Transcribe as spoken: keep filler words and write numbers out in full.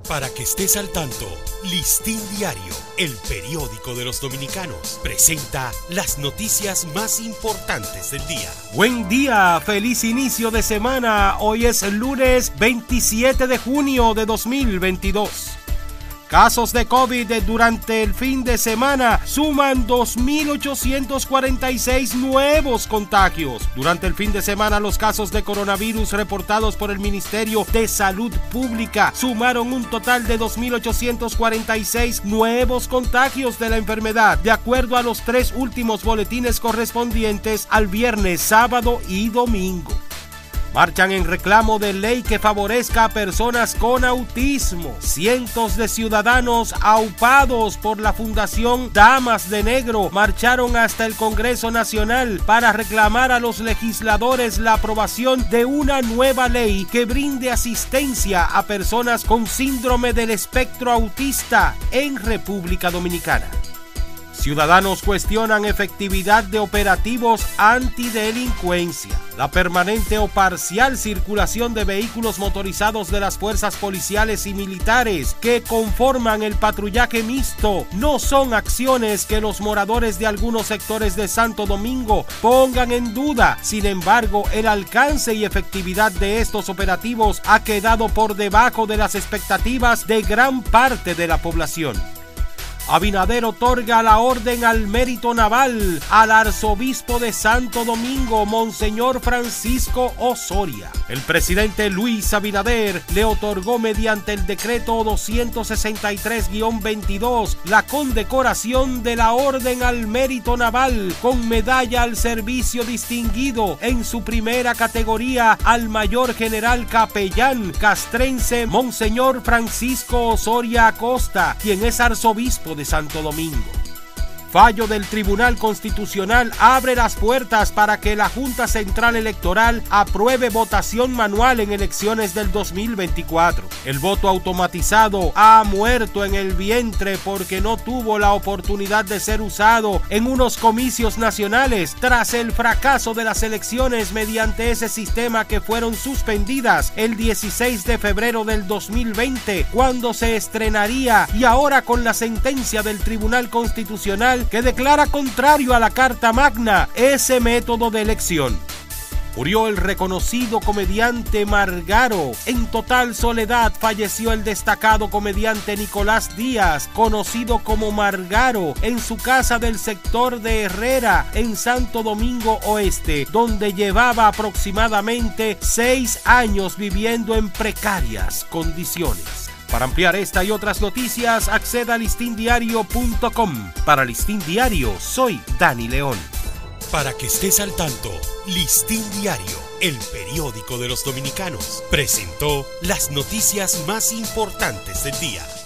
Para que estés al tanto, Listín Diario, el periódico de los dominicanos, presenta las noticias más importantes del día. Buen día, feliz inicio de semana. Hoy es el lunes veintisiete de junio de dos mil veintidós. Casos de COVID durante el fin de semana suman dos mil ochocientos cuarenta y seis nuevos contagios. Durante el fin de semana, los casos de coronavirus reportados por el Ministerio de Salud Pública sumaron un total de dos mil ochocientos cuarenta y seis nuevos contagios de la enfermedad, de acuerdo a los tres últimos boletines correspondientes al viernes, sábado y domingo. Marchan en reclamo de ley que favorezca a personas con autismo. Cientos de ciudadanos aupados por la Fundación Damas de Negro marcharon hasta el Congreso Nacional para reclamar a los legisladores la aprobación de una nueva ley que brinde asistencia a personas con síndrome del espectro autista en República Dominicana. Ciudadanos cuestionan efectividad de operativos antidelincuencia. La permanente o parcial circulación de vehículos motorizados de las fuerzas policiales y militares que conforman el patrullaje mixto no son acciones que los moradores de algunos sectores de Santo Domingo pongan en duda. Sin embargo, el alcance y efectividad de estos operativos ha quedado por debajo de las expectativas de gran parte de la población. Abinader otorga la Orden al Mérito Naval al arzobispo de Santo Domingo, Monseñor Francisco Osoria. El presidente Luis Abinader le otorgó mediante el decreto doscientos sesenta y tres guión veintidós la condecoración de la Orden al Mérito Naval con medalla al servicio distinguido en su primera categoría al mayor general capellán castrense Monseñor Francisco Osoria Acosta, quien es arzobispo de Santo Domingo. Fallo del Tribunal Constitucional abre las puertas para que la Junta Central Electoral apruebe votación manual en elecciones del dos mil veinticuatro. El voto automatizado ha muerto en el vientre porque no tuvo la oportunidad de ser usado en unos comicios nacionales tras el fracaso de las elecciones mediante ese sistema que fueron suspendidas el dieciséis de febrero del dos mil veinte, cuando se estrenaría, y ahora con la sentencia del Tribunal Constitucional que declara contrario a la Carta Magna ese método de elección. Murió el reconocido comediante Margaro. En total soledad falleció el destacado comediante Nicolás Díaz, conocido como Margaro, en su casa del sector de Herrera, en Santo Domingo Oeste, donde llevaba aproximadamente seis años viviendo en precarias condiciones. Para ampliar esta y otras noticias, acceda a listín diario punto com. Para Listín Diario, soy Dani León. Para que estés al tanto, Listín Diario, el periódico de los dominicanos, presentó las noticias más importantes del día.